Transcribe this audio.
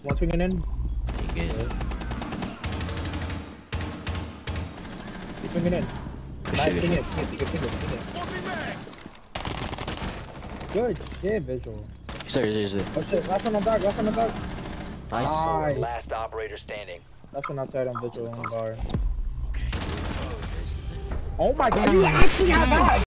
One swinging in. Good. Keep swinging in. Nice swing it. Good shit, visual. Sir. Oh shit, last one on dog, last one on dog. Nice. Nice. Last operator standing. Last one outside on visual on bar. Oh my god, you actually have that!